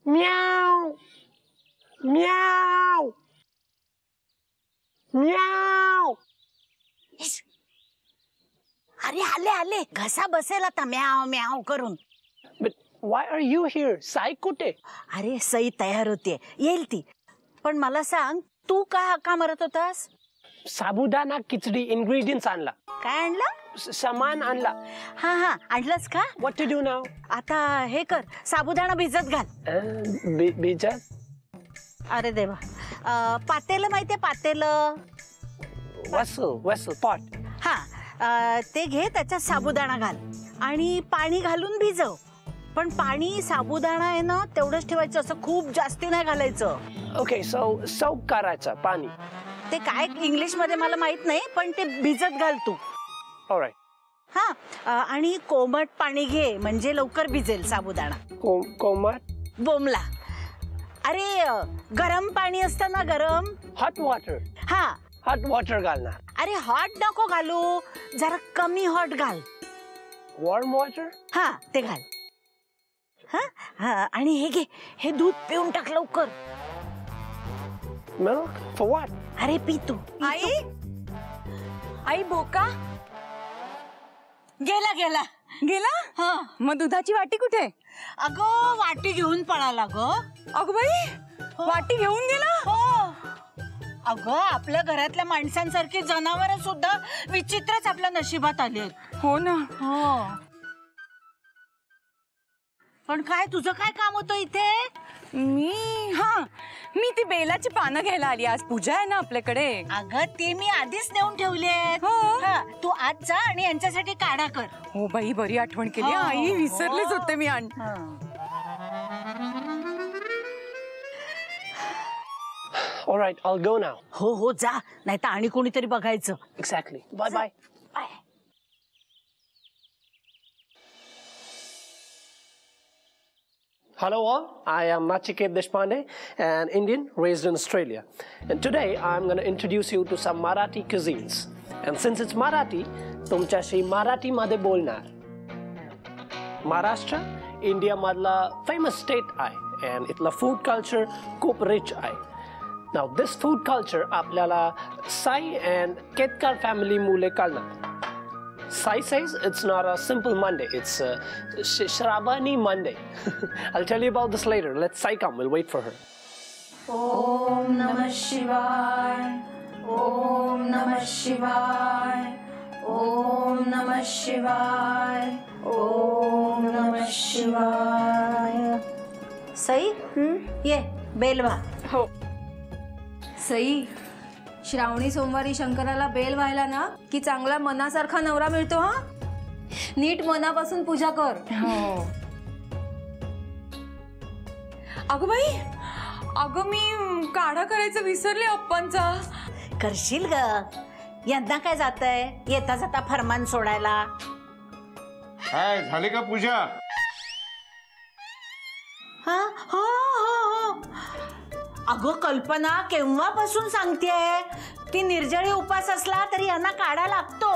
म्याव म्याव म्याव. अरे आले आले, घसा बसेल आता म्याव म्याव करून. But why are you here? Sai कुठे? अरे सई तयार होतीये, येईल ती. पण मला सांग, तू का मारत होतास? साबुदाणा खिचडी इंग्रेडिएंट्स आणला. काय आणला? सामान आणला. हा हा, आणलंस का? What to do now? आता हे कर, साबुदाणा भिजत घाल. भिजत? अरे देवा, पातेलं माहितीये पातेलं? Vessel pot. हा, ते घे, त्याच्यात साबुदाणा घाल आणि पाणी घालून भिजव. पण पाणी साबुदाणा आहे ना तेवढंच ठेवायचं, असं खूप जास्ती नाही घालायचं. ओके, सोक करायचं पाणी. ते काय इंग्लिश मध्ये मला माहित नाही, पण ते भिजत घाल तू. ऑलराइट. हा, आणि कोमट पाणी घे, म्हणजे लवकर भिजेल साबुदाणा. कोमट? बोमला. अरे गरम पाणी असतं ना, गरम. Hot water. हा, हॉट वॉटर घालणार. अरे हॉट नको घालू, जरा कमी हॉट घाल. Warm water? हा, ते घाल. हा, आणि हे घे, हे दूध पिऊन टाक लवकर. मिल्क? For what? अरे पी तू. आई बोका गेला गेला गेला. हा, मग दुधाची वाटी कुठे? अगं वाटी घेऊन पळाला ग. अगं बाई, वाटी घेऊन गेला? हो. अगं आपल्या घरातल्या माणसांसारखी जनावर सुद्धा विचित्रच आपल्या नशिबात आली आहेत. हो ना. हो. पण काय तुझं काय काम होतं इथे? मी ती बेलाची पानं घ्यायला आली. आज पूजा आहे ना आपल्याकडे. अगं ते मी आधीच नेऊन ठेवले. हो. तू आज जा आणि यांच्यासाठी काढा कर. हो बाई, बरी आठवण केली. आई विसरलेच होते मी. All right, I'll go now. हो जा, नाही तर आणि कोणीतरी बघायचं. Exactly. Bye bye. Bye. Hello all, I am Nachiket Deshpande, an Indian raised in Australia. And today I'm going to introduce you to some Marathi cuisines. And since it's Marathi, तुमच्याशी मराठी मध्ये बोलणार. महाराष्ट्र इंडिया मधला famous state आहे and इथला food culture खूप rich आहे. Now this food culture आपल्याला Sai and Ketkar family मुले कळणार. Sai says it's not a simple Monday, it's a Shravani Monday. I'll tell you about this later. Let Sai come, we'll wait for her. Om Namah Shivaya, Om Namah Shivaya, Om Namah Shivaya, Om Namah Shivaya. Sai, ये bell भा. हो. सई, श्रावणी सोमवारी शंकराला bell व्हायला ना की चांगला मनासारखा नवरा मिळतो. हा, नीट मनापासून पूजा कर. हो. अगं बाई, अगं मी काढा करायचं विसरले अप्पांचा. करशील ग. यंदा काय जातंय, येता जाता फरमान सोडायला. काय झाली का पूजा? हा, हो हो हो. अगं कल्पना केव्हापासून सांगतेय, ती निर्जळी उपास असला तरी यांना काढा लागतो.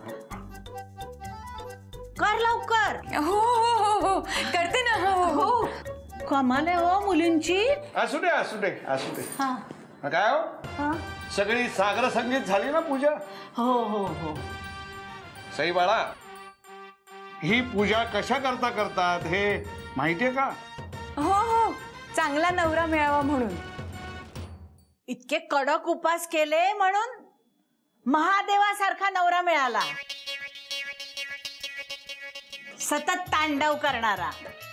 कर लवकर. हो हो हो हो, करते ना. हो हो. कमाल आहे हो मुलींची. असू दे असू दे असू दे. हा काय हो, हा. सगळी सागर संगीत झाली ना पूजा? हो हो हो. सई बाळा, ही पूजा कशा करता करतात हे माहितीये का? हो हो, चांगला नवरा मिळावा म्हणून. इतके कडक उपास केले म्हणून महादेवासारखा नवरा मिळाला, सतत तांडव करणारा.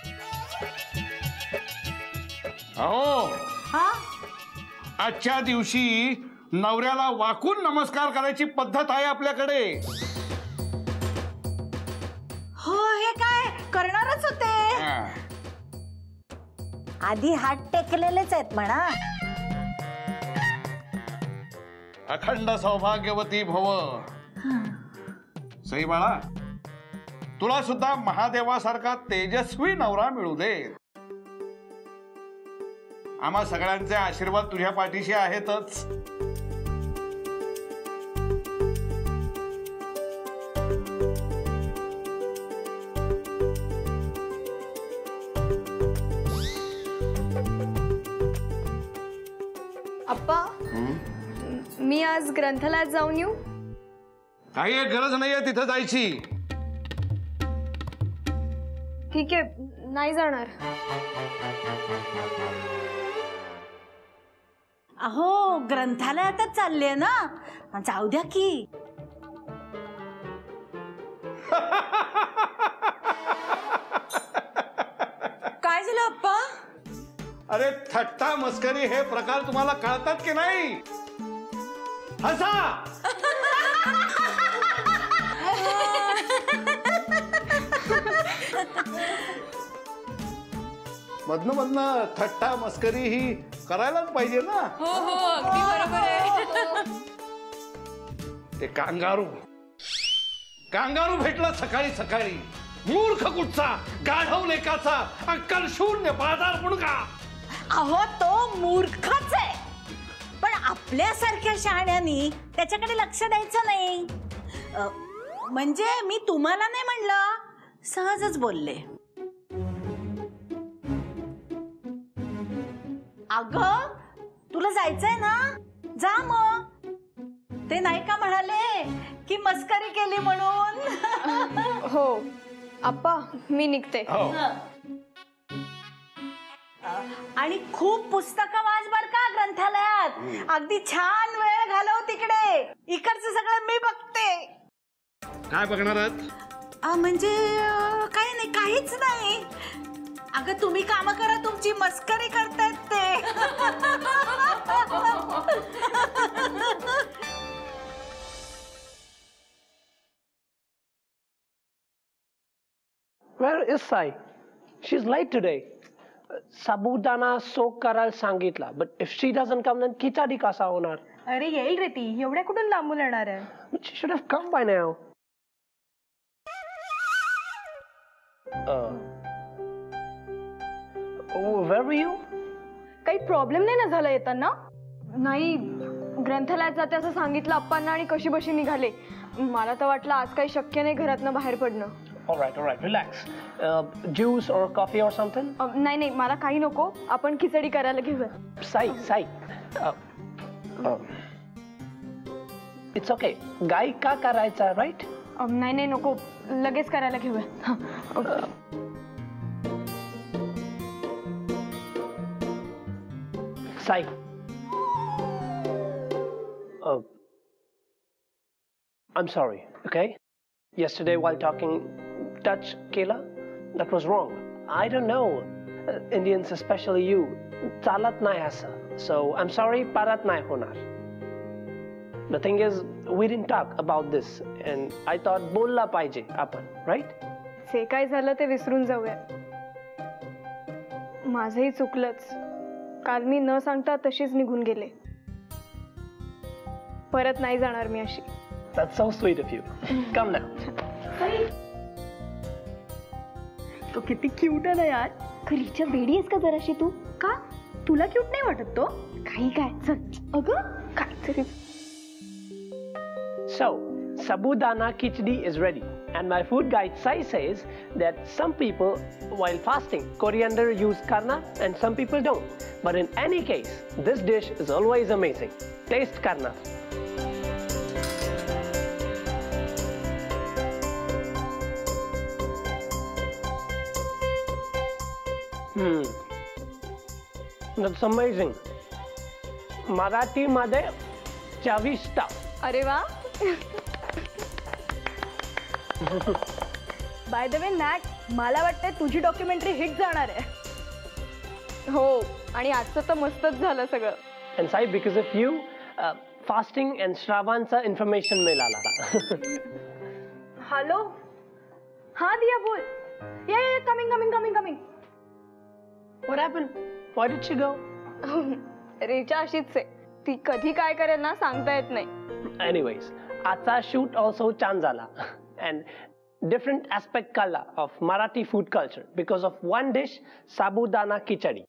हो. हा, आजच्या दिवशी नवऱ्याला वाकून नमस्कार करायची पद्धत आहे आपल्याकडे. हो, हे काय करणारच होते. आधी हात टेकलेलेच आहेत म्हणा. अखंड सौभाग्यवती भव. सई बाळा, तुला सुद्धा महादेवासारखा तेजस्वी नवरा मिळू दे. आम्हा सगळ्यांचे आशीर्वाद तुझ्या पाठीशी आहेतच. अप्पा मी आज ग्रंथालयात जाऊन येऊ? काही एक गरज नाहीये तिथं जायची. ठीक आहे, नाही जाणार. अहो ग्रंथालयातच चालले ना, जाऊ द्या की. काय झालं अप्पा? अरे थट्टा मस्करी हे प्रकार तुम्हाला कळतात की नाही? हसा. मधनं मधनं थट्टा मस्करी ही करायलाच पाहिजे ना. हो हो अगदी बरोबर आहे. ते कांगारू भेटला सकाळी सकाळी. मूर्ख कुठचा, गाढव लेकाचा, अक्कल शून्य बाजार मुणगा. अहो तो मूर्खच आहे, पण आपल्यासारख्या शहाण्यानी त्याच्याकडे लक्ष द्यायचं नाही. म्हणजे मी तुम्हाला नाही म्हणलं, सहजच बोलले. अगं तुला जायचंय ना, जा मग. ते नाही का म्हणाले की मस्करी केली म्हणून. हो अप्पा मी निघते. आणि खूप पुस्तकं वाच बर का ग्रंथालयात. अगदी छान वेळ घालव तिकडे. इकडचं सगळं मी बघते. काय बघणार आहात? म्हणजे काही नाही, काहीच नाही. अगं तुम्ही काम करा, तुमची मस्करी करतायत ते. Where is Sai? She's late today. साबुदाणा सोक करायला सांगितला, but if she doesn't come then खिचडी कसा होणार? अरे येईल रे ती, एवढ्या कुठून लांबून येणार आहे? She should have come by now. Where were you? काही प्रॉब्लेम नाही ना झाला येताना? नाही, ग्रंथालयात जाते असं सांगितलं अप्पांना आणि कशी बशी निघाले. मला तर वाटलं आज काही शक्य नाही घरातनं बाहेर पडणं. All right, relax. Juice or coffee or something? नाही नाही, मला काही नको. आपण खिचडी करायला घेऊया. Sai. It's okay. गाय का करायचा, right? नाही नाही नको, लगेच करायला घेऊया. Sai. I'm sorry, okay? Yesterday while talking, touch Kela, that was wrong. I don't know. Indians, especially you, chalat nahi asa. So I'm sorry, parat nahi honar. The thing is, we didn't talk about this, and I thought bolla pahije apan, right? जे काय झालं ते विसरून जाऊया. माझंही चुकलंच. काल मी न सांगता तशीच निघून गेले. परत नाही जाणार मी अशी. That's so sweet of you. Come now. तो किती क्यूट आहे ना यार. खरीच्या बेडी आहेस का जराशी तू? का तुला क्यूट नाही वाटत तो? काही काय, चल अगं काहीतरी. So, sabudana khichdi is ready, and my food guide Sai says that some people, while fasting, coriander use karna, and some people don't. But in any case, this dish is always amazing. Taste karna. That's amazing. Marathi मध्ये चविष्ट. अरे वा. By the way NAAT, मला वाटतंय तुझी documentary hit जाणार आहे. हो, आणि आजचं तर मस्तच झालं सगळं. And Sai, because of you, fasting and Shravanचा information मिळाला. हॅलो, हा दिया बोल. Yeah coming. What happened? Why did she go? रेचा अशीच आहे, ती कधी काय करेल ना सांगता येत नाही. Anyways, आजचा shoot also छान झाला, and different aspect कळला of Marathi food culture because of one dish, sabudana khichdi.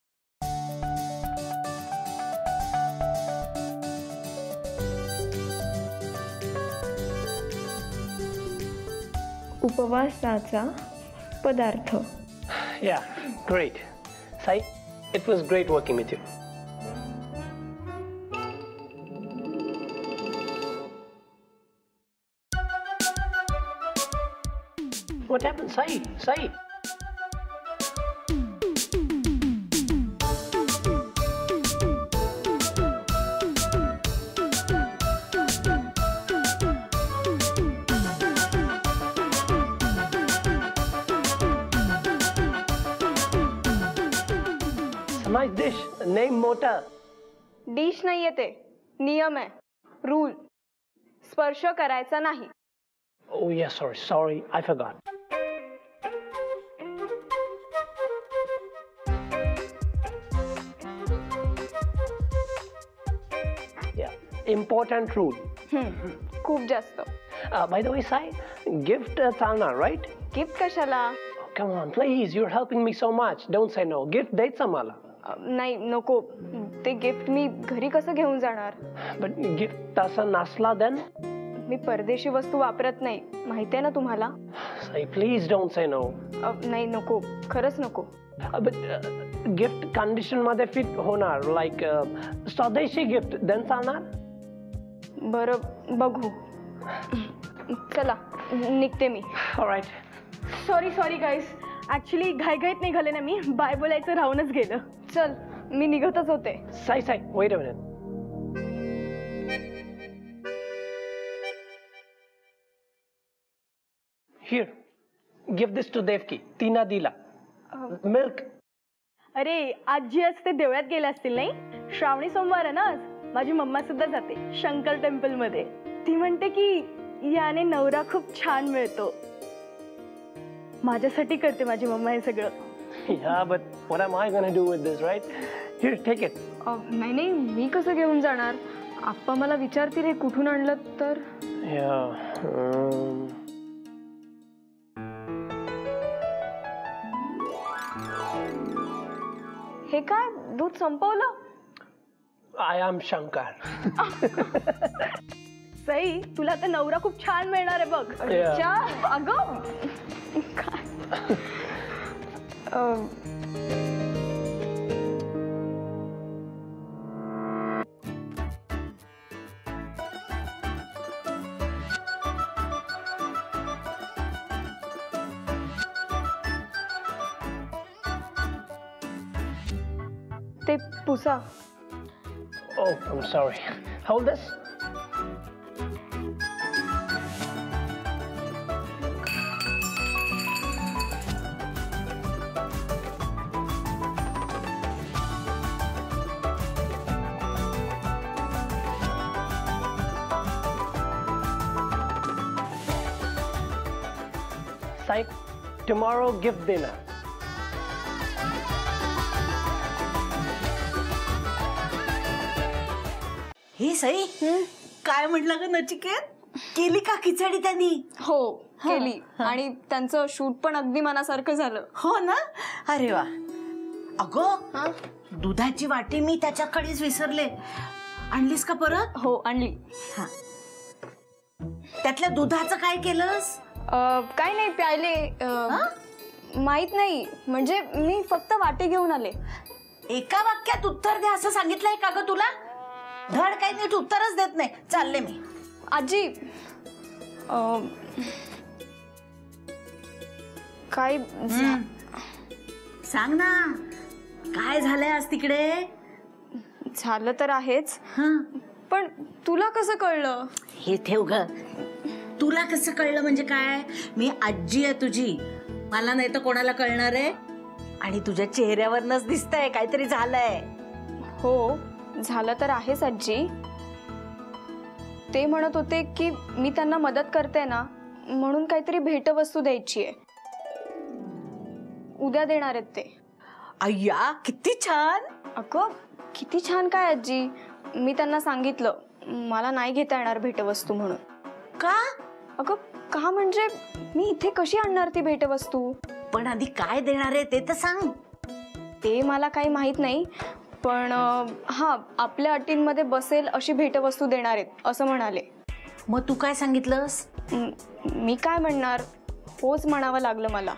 उपवासाचा पदार्थ. Yeah, great. Sai, it was great working with you. What happened? Sai, Sai. Nice dish. Name मोठा. Dish नाहीये ते, नियम आहे, rule. स्पर्श करायचा नाही. Oh yeah, sorry, I forgot. Yeah, important rule. खूप जास्त. By the way, Sai, gift चालणार, right? गिफ्ट कशाला? Oh, come on, please, you're helping me so much. Don't say no. Gift द्यायचं मला. नाही नको, ते गिफ्ट मी घरी कसं घेऊन जाणार? But gift तसं नसला then? मी परदेशी वस्तू वापरत नाही, माहितीये ना तुम्हाला? Sai, please don't say no. नाही नको, खरंच नको. But gift condition मध्ये fit होणार, like स्वदेशी gift then चालणार? बरं बघू. चला निघते मी. Alright. सॉरी गाईस, ऍक्च्युली घाईघाईत निघाले ना मी, बाय बोलायचं राहूनच गेलं. चल मी निघतच होते. Sai, wait a minute. Here, give this to Devki. Tina dila. Milk. अरे आजी आज ते देवळात गेले असतील नाही? श्रावणी सोमवार आहे ना आज. माझी मम्मा सुद्धा जाते शंकर टेम्पल मध्ये. ती म्हणते की याने नवरा खूप छान मिळतो. माझ्यासाठी करते माझी मम्मा हे सगळं. Yeah, but what am I gonna do with this, right? Here, take it. नाही मी कसं घेऊन जाणार? आप्पा मला विचारतील हे कुठून आणलं तर. Yeah. हे काय दूध संपवलं? I am Shankar. सई तुला तर नवरा खूप छान मिळणार आहे बघ. Yeah. अगं काय ते Pusa. Oh, I'm sorry. Hold this. Sai, tomorrow gift dinner. हे सई काय म्हटलं ग नचिकेत? केली का खिचडी त्यांनी? हो केली. आणि त्यांचं शूट पण अगदी मनासारखं झालं. हो ना? अरे वा. अगं दुधाची वाटी मी त्याच्याकडेच विसरले. आणलीस का परत? हो आणली. त्यातल्या दुधाचं काय केलंस? काय नाही प्यायले. माहित नाही, म्हणजे मी फक्त वाटे घेऊन आले. एका वाक्यात उत्तर द्या असं सांगितलंय का ग तुला? धड काही नीट उत्तरच देत नाही. चालले मी. आजी काय सांग ना, काय झालंय आज तिकडे? झालं तर आहेच, पण तुला कसं कळलं? हे ठेव ग. तुला कसं कळलं म्हणजे काय? मी आजी आहे तुझी, मला नाही तर कोणाला कळणार आहे? आणि तुझ्या चेहऱ्यावरनच दिसतंय काहीतरी झालंय. हो झालं तर आहेच आजी. ते म्हणत होते की मी त्यांना मदत करते ना, म्हणून काहीतरी भेटवस्तू द्यायची आहे. उद्या देणार आहेत ते. अय्या किती छान. अगं किती छान काय आजी, मी त्यांना सांगितलं मला नाही घेता येणार भेटवस्तू म्हणून. का? अगं का म्हणजे मी इथे कशी आणणार ती भेटवस्तू? पण आधी काय देणार आहे ते तर सांग. ते मला काही माहित नाही, पण हा आपल्या अटींमध्ये बसेल अशी भेटवस्तू देणार आहेत असं म्हणाले. मग तू काय सांगितलंस? मी काय म्हणणार, होच म्हणावं लागलं मला.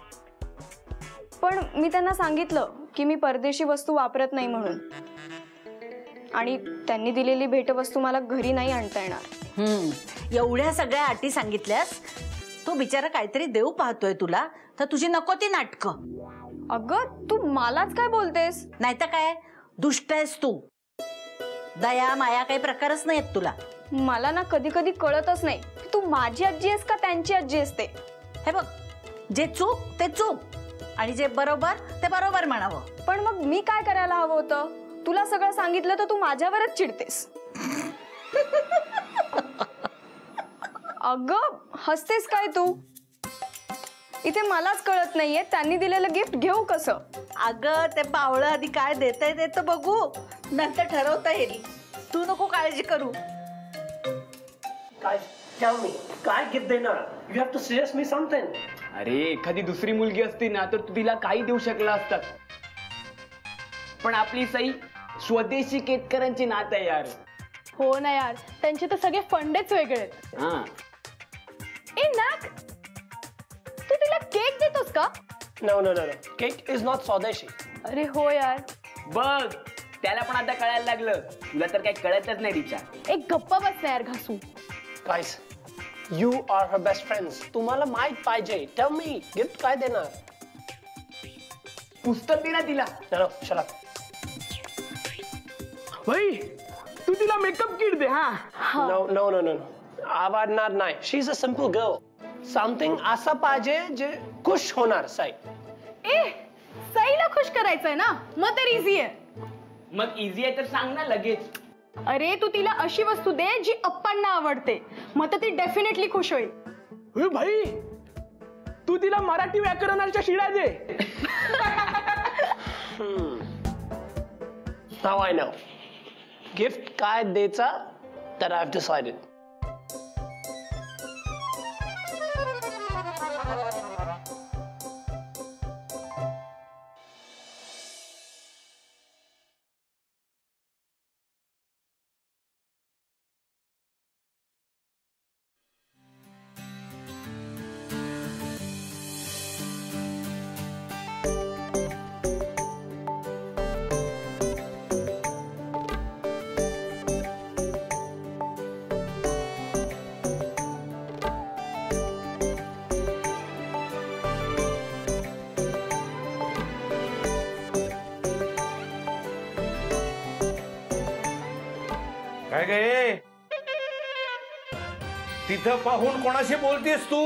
पण मी त्यांना सांगितलं की मी परदेशी वस्तू वापरत नाही म्हणून, आणि त्यांनी दिलेली भेटवस्तू मला घरी नाही आणता येणार. एवढ्या सगळ्या अटी सांगितल्यास तो बिचारा काहीतरी देव पाहतोय तुला, तर तुझी नको ती नाटकं. अगं तू मलाच काय बोलतेस? नाही तर काय, दुष्ट आहेस तू. दया माया काही प्रकारच नाहीत तुला. मला ना कधी कधी कळतच नाही की तू माझी आजी आहेस का त्यांची आजी असते. हे बघ, जे चूक ते चूक आणि जे बरोबर ते बरोबर म्हणावं. पण मग मी काय करायला हवं होतं? तुला सगळं सांगितलं तर तू माझ्यावरच चिडतेस. अगं हसतेस काय तू? इथे मलाच कळत नाहीये त्यांनी दिलेलं गिफ्ट घेऊ कसं. अगं ते पावळं आधी काय देता येतं बघू, नंतर ठरवता येईल. तू नको काळजी करू. काय tell me, काय गिफ्ट देणार? You have to suggest me something. अरे एखादी दुसरी मुलगी असती ना तर तू तिला काही देऊ शकला असतात, पण आपली सई स्वदेशी केतकरांची नात आहे यार. हो ना यार, त्यांचे तर सगळे फंडेच वेगळे आहेत. हा ए नाक, तू तिला केक देतोस का? No, no, no, no. Cake is not Swadeshi. अरे हो यार. बघ त्याला पण आता कळायला लागलं, तुला तर काही कळतच नाही रिचा. एक गप्पा बस ना यार घासू. Guys, you are her best friends. तुम्हाला माहित पाहिजे. Tell me, gift काय देणार? पुस्तक दे ना तिला. No, no, shut up. भाई तू तिला मेकअप किट दे. हा No, no, no, no, no. आवडणार नाही. She's a simple girl. Something असं पाहिजे जे खुश होणार साई. ए सईला खुश करायचंय ना, मग तर इझी आहे. मग इझी आहे तर सांग ना लगेच. अरे तू तिला अशी वस्तू दे जी अप्पांना आवडते, मग तर ती डेफिनेटली खुश होईल. भाई तू तिला मराठी व्याकरणाच्या शिळा दे. Now I know. Gift काय द्यायचा that I've decided. काय गे तिथं पाहून कोणाशी बोलतेस तू?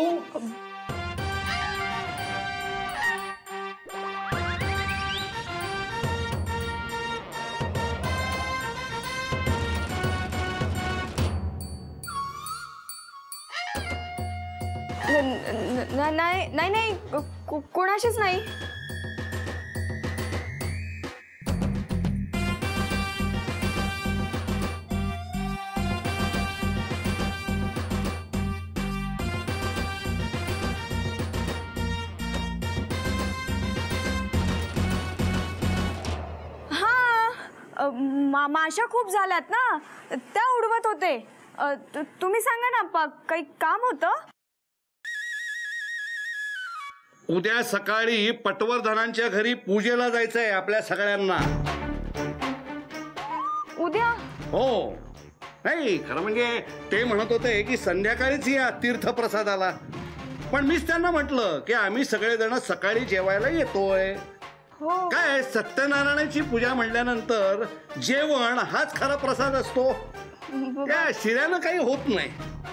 नाही नाही नाही, कोणाशीच नाही. माशा खूप झाल्यात ना, त्या उडवत होते. तुम्ही सांगा ना, काही काम होतं? उद्या सकाळी पटवर्धनांच्या घरी पूजेला जायचंय आपल्या सगळ्यांना. उद्या? हो. नाही खरं म्हणजे ते म्हणत होते की संध्याकाळीच या तीर्थप्रसादाला, पण मीच त्यांना म्हटलं की आम्ही सगळेजण सकाळी जेवायला येतोय. काय सत्यनारायणाची पूजा म्हणल्यानंतर जेवण हाच खरा प्रसाद असतो, त्या शिऱ्यानं काही होत नाही.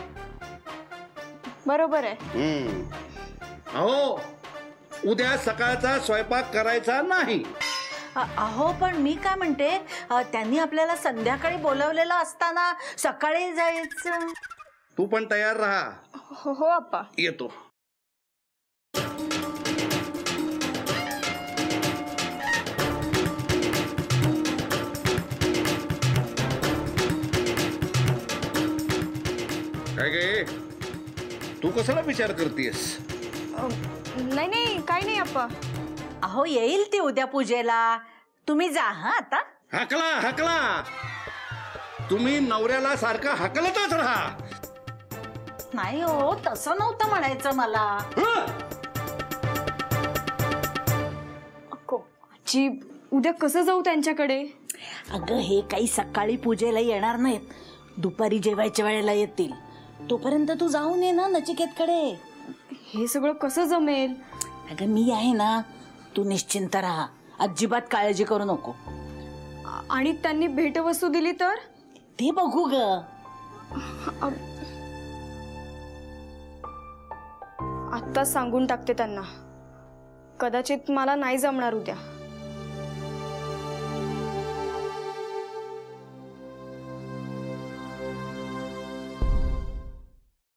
बरोबर आहे. अहो उद्या सकाळचा स्वयंपाक करायचा नाही. अहो पण मी काय म्हणते, त्यांनी आपल्याला संध्याकाळी बोलवलेलं असताना सकाळी जायचं. तू पण तयार राहा. हो अप्पा, येतो. काय गे तू कशाला विचार करतेस? नाही नाही काही नाही अप्पा. अहो येईल ती उद्या पूजेला, तुम्ही जा. हा आता हकला हकला, तुम्ही नवऱ्याला सारखं हकलतच राहा. नाही हो, तसं नव्हतं म्हणायचं मला. आजी उद्या कसं जाऊ त्यांच्याकडे? अगं हे काही सकाळी पूजेला येणार नाहीत, दुपारी जेवायच्या वेळेला येतील. तोपर्यंत तू जाऊन ये ना नचिकेतकडे. हे सगळं कसं जमेल? अगं मी आहे ना, तू निश्चिंत राहा, अजिबात काळजी करू नको. आणि त्यांनी भेटवस्तू दिली तर? ते बघू ग. आत्ताच सांगून टाकते त्यांना, कदाचित मला नाही जमणार उद्या.